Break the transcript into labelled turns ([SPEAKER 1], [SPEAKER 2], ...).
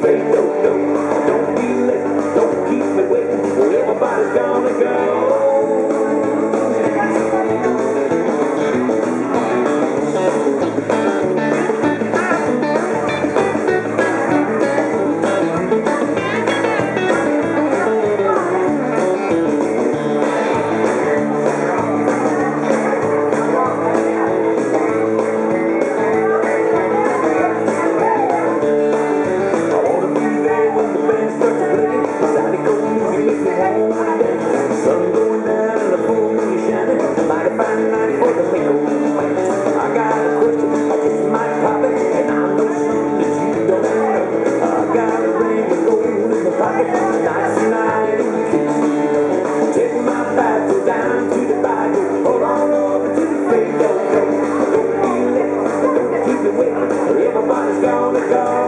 [SPEAKER 1] fade. Don't be late, don't keep me waiting. Everybody's gonna go. Sun going down and the full moon shining. Mighty fine night for the big old man. I got a question, I just might pop it, and I know something that you don't know. I got a ring of gold in my pocket, nice night in the kitchen. Take my Bible down to the Bible, hold on over to the faith. Don't be late, don't keep it waiting. Everybody's gonna go.